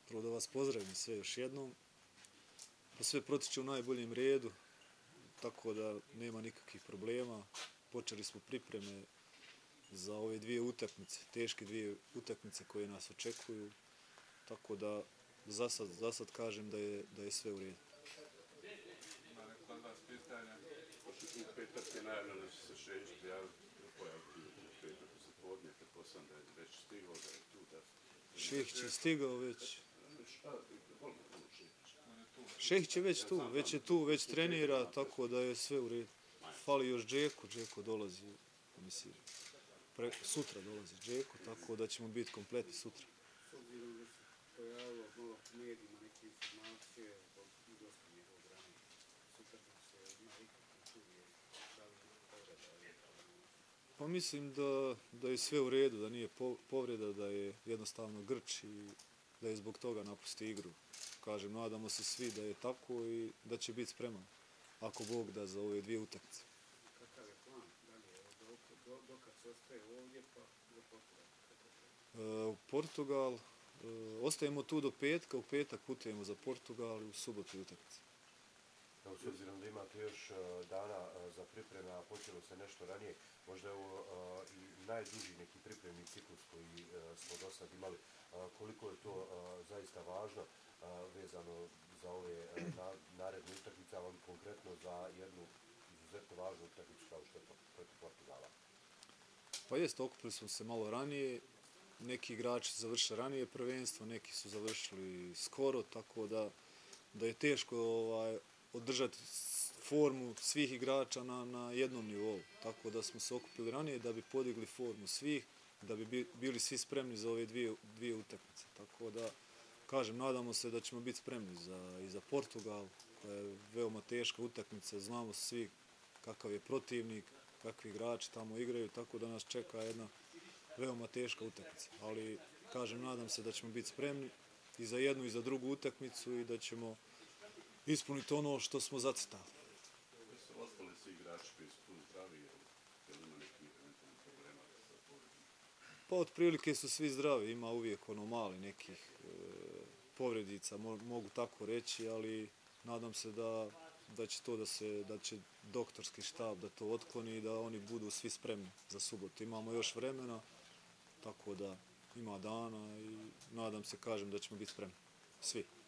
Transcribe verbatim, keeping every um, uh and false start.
Prvo da vas pozdravim sve još jednom. Pa sve protiče u najboljem redu, tako da nema nikakvih problema. Počeli smo pripreme za ove dvije utakmice, teške dvije utakmice koje nas očekuju, tako da za sad, za sad kažem da je, da je sve u redu. Ima neko od vas pitanja? Pošto tu petak je najavljeno da će se Šehić prijaviti, pojaviti u petak za podne, pretpostavljam da je već stigao, da je tu, da... Šehić je stigao već. Šta, volim ono Šehić? Šehić je već tu, već je tu, već trenira, tako da je sve u redu. Fali još Džeko, Džeko dolazi, mislim, pre, sutra dolazi Džeko, tako da ćemo biti kompletni sutra. S obzirom da se pojavilo malo u medijima neke informacije zbog izlaska njegovog ranije, sutra da se na ikakvom tu je pravljeno povreda. Pa mislim da, da je sve u redu, da nije povreda, da je jednostavno grč i da je zbog toga napusti igru. Kažem, nadamo se svi da je tako i da će biti spreman, ako Bog da, za ove dvije utakmice. Kakav je plan dalje? Do, do, dokad se ostaje ovdje pa za Portugal? E, u Portugal, e, ostajemo tu do petka, u petak putujemo za Portugal i u subotu je utakmica. Evo, s obzirom da imate još uh, dana uh, za pripreme, a počelo se nešto ranije, možda je ovo uh, i najduži neki pripremni ciklus koji uh, smo do sad imali. Uh, koliko je to uh, zaista važno uh, vezano za ove uh, na, naredne utakmice, ali konkretno za jednu izuzetno važnu utakmicu kao što je protiv Portugala? Pa jest, okupili smo se malo ranije, neki igrači su završili ranije prvenstvo, neki su završili skoro, tako da, da je teško ovaj, održati formu svih igrača na, na jednom nivou. Tako da smo se okupili ranije da bi podigli formu svih, da bi bili svi spremni za ove dvije, dvije utakmice. Tako da, kažem, nadamo se da ćemo biti spremni za, i za Portugal, koja je veoma teška utakmica. Znamo svi kakav je protivnik, kakvi igrači tamo igraju, tako da nas čeka jedna veoma teška utakmica. Ali, kažem, nadam se da ćemo biti spremni i za jednu i za drugu utakmicu i da ćemo ispuniti ono što smo zacrtali. Jesu ostali svi igrači koji su tu zdravi, jel ima neki eventualni problema sa povredom? Pa otprilike su svi zdravi, ima uvijek ono mali nekih e, povredica, mo, mogu tako reći, ali nadam se da, da će to da se, da će doktorski štab da to otkloni i da oni budu svi spremni za subotu. Imamo još vremena, tako da ima dana i nadam se, kažem, da ćemo biti spremni. Svi.